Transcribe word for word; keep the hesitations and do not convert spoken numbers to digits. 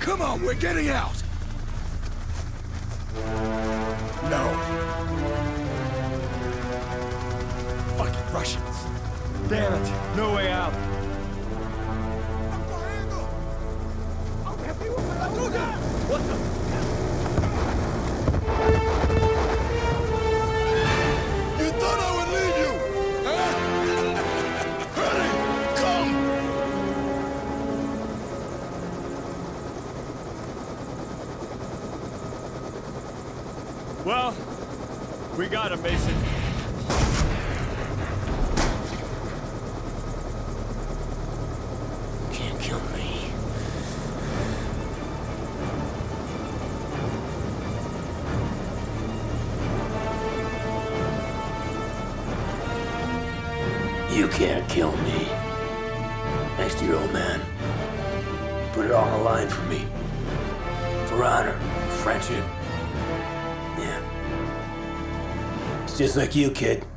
Come on, we're getting out! No. Fucking Russians. Damn it, no way out. What the? You thought I would leave you? Huh? Hurry! Come! Well, we got him, Mason. Can't kill me. You can't kill me. Next to your old man. Put it all on the line for me. For honor, friendship. Yeah. It's just like you, kid.